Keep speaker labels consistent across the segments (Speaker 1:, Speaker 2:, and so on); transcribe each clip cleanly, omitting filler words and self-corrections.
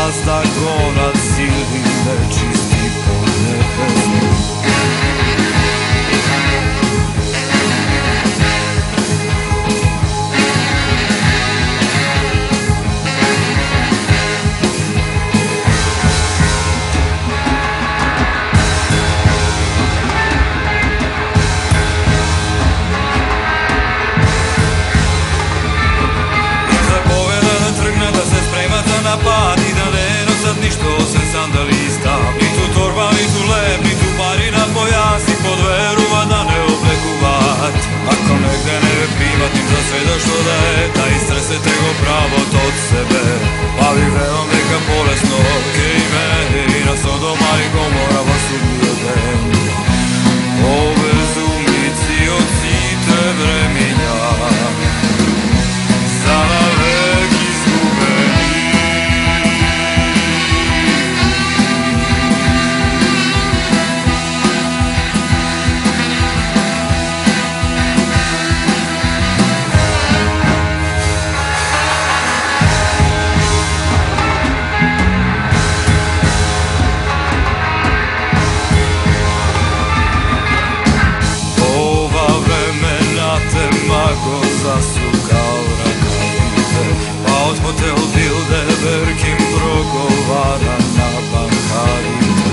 Speaker 1: sta gona sili nečisti po nebesu.
Speaker 2: Napad i da ne nosat ništo sem sandalista. Ni tu torba, ni tu lep, ni tu pari na pojas, ni pod veruva da ne oblekuvat. Ako negde ne primatim za sve da što da je, da istrese tego pravo od sebe. Ali veom neka bolesno, i mene i na Sodoma i Gomora vas ubio den. O bezumnici od site vremenja, za navek izgubeni. Zasukal rakavice, pa od hotel Bilderberg-im progovara na bankarite.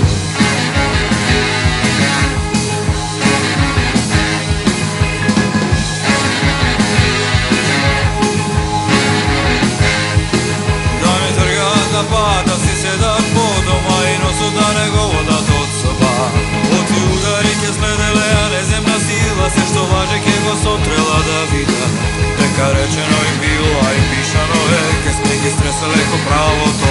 Speaker 2: Da ne trgat na pad, da si sedat po doma i nosu da ne govodat od soba. Oti udarike sledele, a nezemna sila se što važe kego sotrela da vida. Neka rečeno im bilo, a i pišano je, ke smigi stresale ko pravo to.